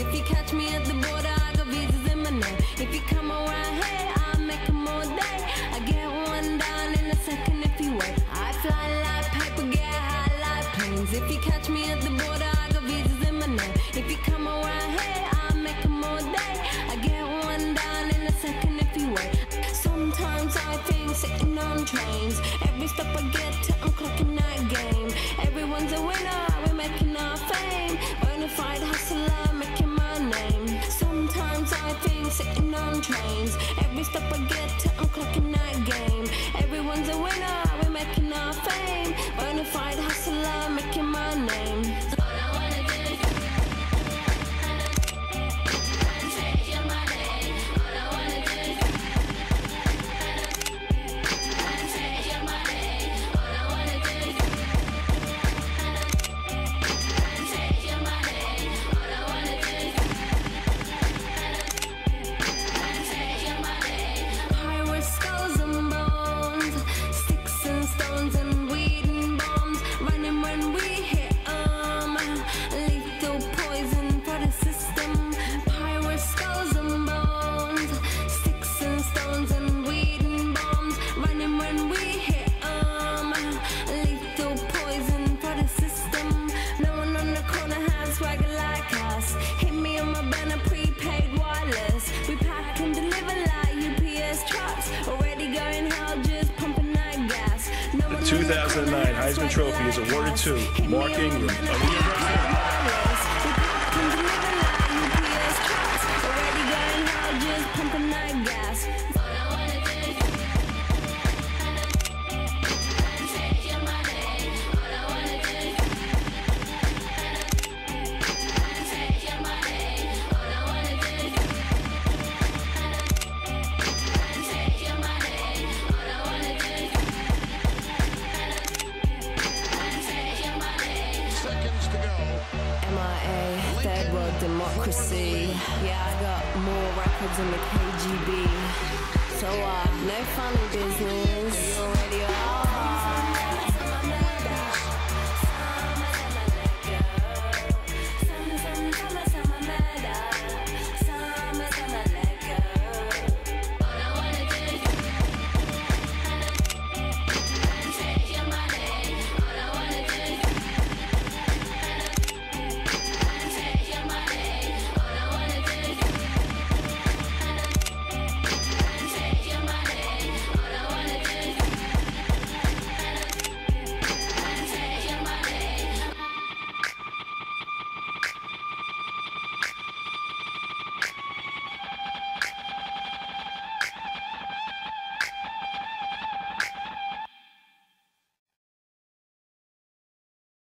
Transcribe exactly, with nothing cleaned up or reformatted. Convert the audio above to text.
If you catch me at the border, I got visas in my name. If you come around here, I'll make them all day. I get one down in a second if you wait. I fly like paper, get high like planes. If you catch me at the border, I got visas in my name. If you come around here, I'll make them all day. I get one down in a second if you wait. Sometimes I think sitting on trains. Every stop I get to, I'm clocking that game. Everyone's a winner, we're making our fame. Bonafide hustler, making my name. Sometimes I think sitting on trains. Every stop I get to, I'm clocking that game. Everyone's a winner, we're making our fame. Bonafide hustler, making my name. two thousand nine Heisman Trophy is awarded to Mark Ingram of the University. Third world democracy. Yeah, I got more records than the K G B. So uh, no funny business. You already are.